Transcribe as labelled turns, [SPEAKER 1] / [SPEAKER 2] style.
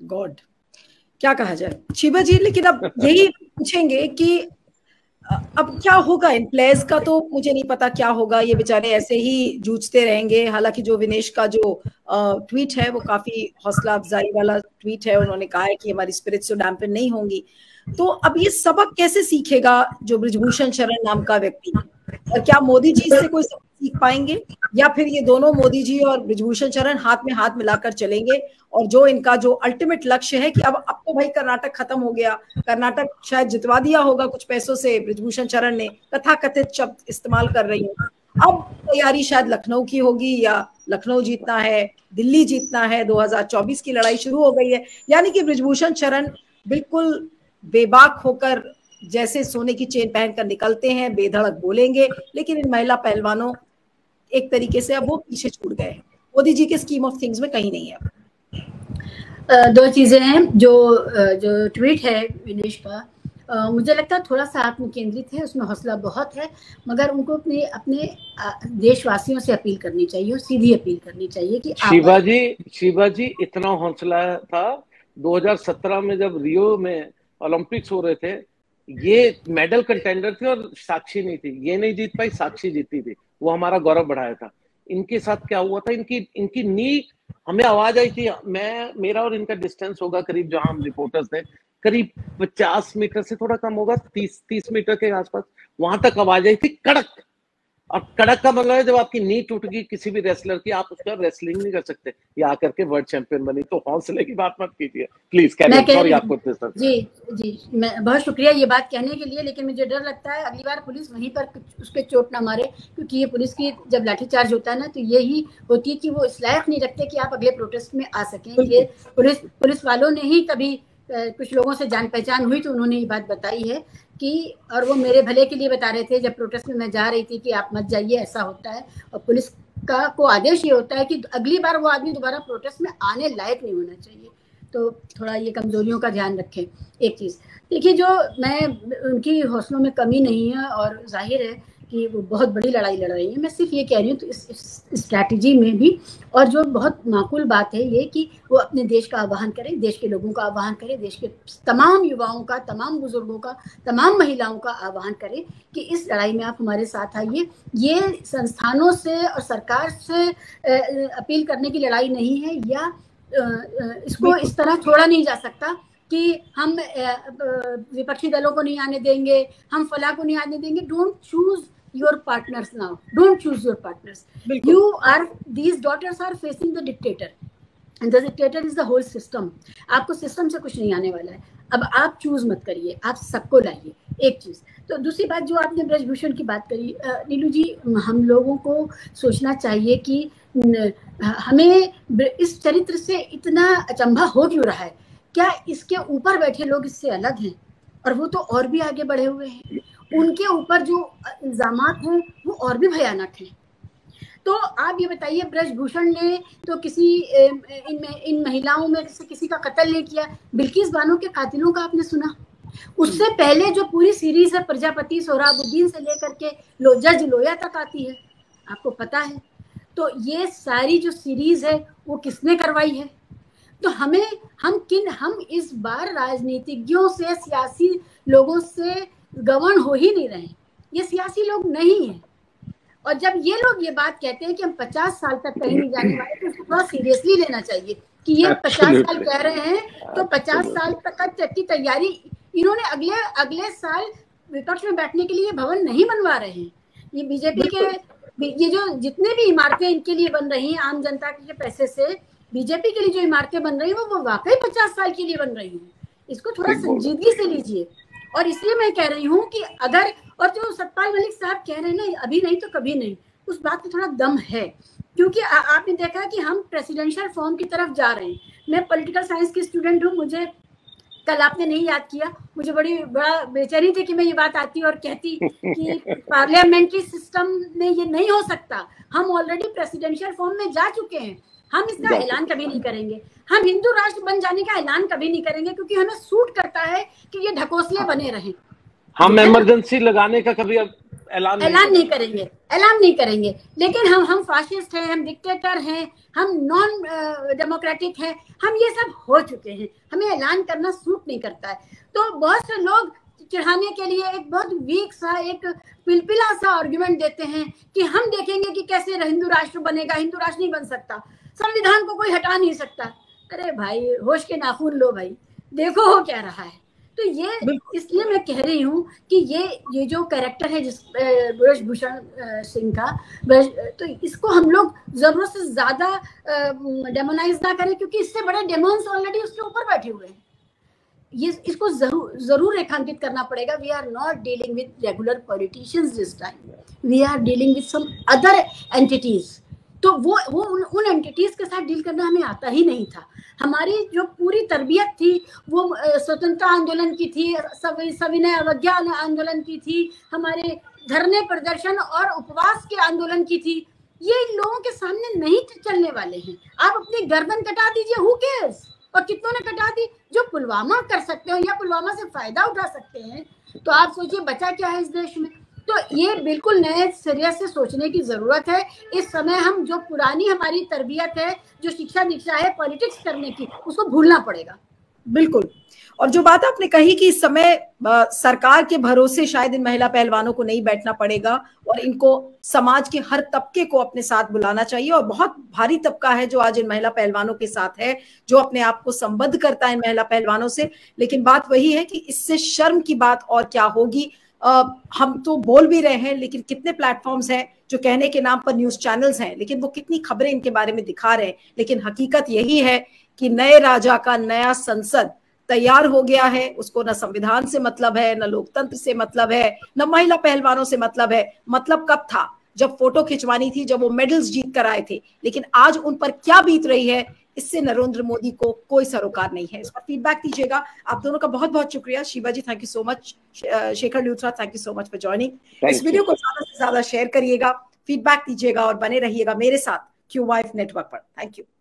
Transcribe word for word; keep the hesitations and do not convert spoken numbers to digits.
[SPEAKER 1] God, क्या कहा जाए शिवा जी। लेकिन अब यही पूछेंगे कि अब क्या होगा इन प्लेयर्स का, तो मुझे नहीं पता क्या होगा, ये बेचारे ऐसे ही जूझते रहेंगे। हालांकि जो विनेश का जो ट्वीट है वो काफी हौसला अफजाई वाला ट्वीट है, उन्होंने कहा है कि हमारी स्पिरिट्स तो डैम्पन नहीं होंगी। तो अब ये सबक कैसे सीखेगा जो ब्रिजभूषण शरण नाम का व्यक्ति, और क्या मोदी जी इससे कोई सबक सीख पाएंगे, या फिर ये दोनों मोदी जी और ब्रिजभूषण शरण हाथ में हाथ मिलाकर चलेंगे, और जो इनका जो अल्टीमेट लक्ष्य है कि अब अब तो भाई कर्नाटक खत्म हो गया, कर्नाटक शायद जितवा दिया होगा कुछ पैसों से ब्रिजभूषण शरण ने, तथाकथित शब्द इस्तेमाल कर रही हूँ, अब तैयारी शायद लखनऊ की होगी, या लखनऊ जीतना है, दिल्ली जीतना है, दो हज़ार चौबीस की लड़ाई शुरू हो गई है। यानी कि ब्रिजभूषण शरण बिल्कुल बेबाक होकर जैसे सोने की चेन पहनकर निकलते हैं, बेधड़क बोलेंगे, लेकिन इन महिला पहलवानों एक तरीके से अब वो पीछे छूट गए हैं, मोदी जी के स्कीम ऑफ थिंग्स में कहीं नहीं है।
[SPEAKER 2] दो चीजें हैं, जो जो ट्वीट है विनेश का, Uh, मुझे लगता है थोड़ा सा आत्म केंद्रित है, उसमें हौसला बहुत है, मगर उनको अपने अपने देशवासियों से अपील करनी चाहिए, सीधी अपील करनी चाहिए कि
[SPEAKER 3] शिवाजी शिवाजी इतना हौसला था दो हज़ार सत्रह में जब रियो में ओलंपिक्स हो रहे थे, ये मेडल कंटेंडर थे और साक्षी नहीं थी, ये नहीं जीत पाई, साक्षी जीती थी, वो हमारा गौरव बढ़ाया था। इनके साथ क्या हुआ था, इनकी इनकी नी हमें आवाज आई थी, मैं मेरा और इनका डिस्टेंस होगा करीब, जहां हम रिपोर्टर्स थे, करीब पचास मीटर से थोड़ा कम होगा, तीस तीस मीटर के आसपास, वहां तक आवाज आई थी कड़क। और कड़क का मतलब है जब आपकी नी टूट गई किसी भी रेसलर की, आप उसका रेसलिंग नहीं कर सकते, या आकर के वर्ल्ड चैंपियन बनी। तो हौसले की बात मत कीजिए प्लीज। सॉरी आपको।
[SPEAKER 2] जी जी, मैं बहुत शुक्रिया ये बात कहने के लिए, लेकिन मुझे डर लगता है अगली बार पुलिस वहीं पर उसके चोट ना मारे, क्योंकि ये पुलिस की जब लाठीचार्ज होता है ना, तो यही होती है कि वो इस लायक नहीं रखते कि आप अगले प्रोटेस्ट में आ सकें। ये पुलिस पुलिस वालों ने ही कभी कुछ लोगों से जान पहचान हुई तो उन्होंने ये बात बताई है कि, और वो मेरे भले के लिए बता रहे थे, जब प्रोटेस्ट में मैं जा रही थी कि आप मत जाइए, ऐसा होता है, और पुलिस का को आदेश ये होता है कि अगली बार वो आदमी दोबारा प्रोटेस्ट में आने लायक नहीं होना चाहिए। तो थोड़ा ये कमजोरियों का ध्यान रखें। एक चीज़ देखिए, जो मैं उनकी हौसलों में कमी नहीं है, और जाहिर है कि वो बहुत बड़ी लड़ाई लड़ रही है, मैं सिर्फ ये कह रही हूँ तो इस, इस स्ट्रैटेजी में भी, और जो बहुत माकूल बात है ये कि वो अपने देश का आह्वान करें, देश के लोगों का आह्वान करें, देश के तमाम युवाओं का, तमाम बुजुर्गों का, तमाम महिलाओं का आह्वान करें कि इस लड़ाई में आप हमारे साथ आइए। ये संस्थानों से और सरकार से अपील करने की लड़ाई नहीं है, या इसको इस तरह छोड़ा नहीं जा सकता कि हम विपक्षी दलों को नहीं आने देंगे, हम फला को नहीं आने देंगे। Don't choose your partners now, don't choose your partners. You are, these daughters are facing the dictator, and the dictator is the whole system. आपको सिस्टम से कुछ नहीं आने वाला है। अब आप चूज मत करिए, आप सबको लाइए। एक चीज तो दूसरी बात जो आपने ब्रजभूषण की बात करी, नीलू जी, हम लोगों को सोचना चाहिए कि हमें इस चरित्र से इतना अचंभा हो क्यों रहा है। क्या इसके ऊपर बैठे लोग इससे अलग हैं, और वो तो और भी आगे बढ़े हुए हैं, उनके ऊपर जो इल्जामात हैं वो और भी भयानक हैं। तो आप ये बताइए, ब्रजभूषण ने तो किसी इन इन महिलाओं में से किसी का कत्ल नहीं किया। बिल्किस बानो के कातिलों का आपने सुना? उससे पहले जो पूरी सीरीज है प्रजापति, सोहराबुद्दीन से लेकर के लो जज लोया तक आती है, आपको पता है। तो ये सारी जो सीरीज है वो किसने करवाई है? तो हमें हम किन हम इस बार राजनीतिज्ञों से, सियासी लोगों से गवर्न हो ही नहीं रहे। ये सियासी लोग नहीं है। और जब ये लोग ये बात कहते हैं कि हम पचास साल तक कहीं नहीं जाने वाले, तो उसको थोड़ा सीरियसली लेना चाहिए कि ये पचास साल कह रहे हैं, तो पचास साल तक की तैयारी इन्होंने अगले अगले साल विपक्ष में बैठने के लिए भवन नहीं बनवा रहे हैं। ये बीजेपी के ये जो जितने भी इमारतें इनके लिए बन रही हैं आम जनता के पैसे से, बीजेपी के लिए जो इमारतें बन रही हैं वो वाकई पचास साल के लिए बन रही हैं। इसको थोड़ा संजीदगी से लीजिए। और इसलिए मैं कह रही हूँ कि अगर, और जो सतपाल मलिक साहब कह रहे हैं ना, अभी नहीं तो कभी नहीं, उस बात में थोड़ा दम है। क्योंकि आ, आपने देखा कि हम प्रेसिडेंशियल फॉर्म की तरफ जा रहे हैं। मैं पॉलिटिकल साइंस की स्टूडेंट हूँ, मुझे कल आपने नहीं याद किया, मुझे बड़ी बड़ा बेचैनी थी कि मैं ये बात आती और कहती कि पार्लियामेंट्री सिस्टम में ये नहीं हो सकता। हम ऑलरेडी प्रेसिडेंशियल फॉर्म में जा चुके हैं, हम इसका ऐलान कभी नहीं करेंगे। हम हिंदू राष्ट्र बन जाने का ऐलान कभी नहीं करेंगे, क्योंकि हमें सूट करता है कि ये ढकोसले बने रहें।
[SPEAKER 3] हम इमरजेंसी लगाने का कभी ऐलान
[SPEAKER 2] ऐलान नहीं करेंगे, ऐलान नहीं करेंगे, लेकिन हम हम फाशिस्ट हैं, हम डिक्टेटर हैं, हम नॉन डेमोक्रेटिक हैं, हम ये सब हो चुके हैं, हमें ऐलान करना सूट नहीं करता है। तो बहुत से लोग चढ़ाने के लिए एक बहुत वीक सा, एक पिलपिला सा आर्गुमेंट देते हैं कि हम देखेंगे कि कैसे हिंदू राष्ट्र बनेगा। हिंदू राष्ट्र नहीं बन सकता, संविधान को कोई हटा नहीं सकता। अरे भाई होश के नाखून लो भाई, देखो हो क्या रहा है। तो ये इसलिए मैं कह रही हूँ कि ये ये जो कैरेक्टर है जिस ब्रजभूषण सिंह का, तो इसको हम लोग जरूरत से ज्यादा डेमोनाइज ना करें, क्योंकि इससे बड़े डेमोन्स ऑलरेडी उसके ऊपर बैठे हुए हैं। ये इसको जरूर जरूर रेखांकित करना पड़ेगा। We are not dealing with regular politicians this time, we are dealing with some other entities. तो वो वो उन, उन एंटिटीज के साथ डील करना हमें आता ही नहीं था। हमारी जो पूरी तरबियत थी वो स्वतंत्रता आंदोलन की थी, सविनय अवज्ञा आंदोलन की थी, हमारे धरने प्रदर्शन और उपवास के आंदोलन की थी। ये इन लोगों के सामने नहीं चलने वाले हैं। आप अपनी गर्दन कटा दीजिए, हु केयर्स, और कितनों ने कटा दी। जो पुलवामा कर सकते हो या पुलवामा से फायदा उठा सकते हैं, तो आप सोचिए बचा क्या है इस देश में। तो ये बिल्कुल नए सिरे से सोचने की जरूरत है। इस समय हम जो पुरानी हमारी तरबियत है, जो शिक्षा दीक्षा है पॉलिटिक्स करने की, उसको भूलना पड़ेगा।
[SPEAKER 1] बिल्कुल। और जो बात आपने कही कि इस समय आ, सरकार के भरोसे शायद इन महिला पहलवानों को नहीं बैठना पड़ेगा और इनको समाज के हर तबके को अपने साथ बुलाना चाहिए। और बहुत भारी तबका है जो आज इन महिला पहलवानों के साथ है, जो अपने आप को संबद्ध करता है इन महिला पहलवानों से। लेकिन बात वही है कि इससे शर्म की बात और क्या होगी। Uh, हम तो बोल भी रहे हैं, लेकिन कितने प्लेटफॉर्म्स हैं जो कहने के नाम पर न्यूज चैनल्स हैं, लेकिन वो कितनी खबरें इनके बारे में दिखा रहे हैं। लेकिन हकीकत यही है कि नए राजा का नया संसद तैयार हो गया है। उसको न संविधान से मतलब है, न लोकतंत्र से मतलब है, न महिला पहलवानों से मतलब है। मतलब कब था? जब फोटो खिंचवानी थी, जब वो मेडल्स जीत कर आए थे। लेकिन आज उन पर क्या बीत रही है, इससे नरेंद्र मोदी को कोई सरोकार नहीं है। इस पर फीडबैक दीजिएगा। आप दोनों का बहुत बहुत शुक्रिया। Shiva ji thank you so much, Shekhar Luthra thank you so much for joining. इस वीडियो को ज्यादा से ज्यादा शेयर करिएगा, फीडबैक दीजिएगा और बने रहिएगा मेरे साथ क्यू वाइफ नेटवर्क पर। Thank you.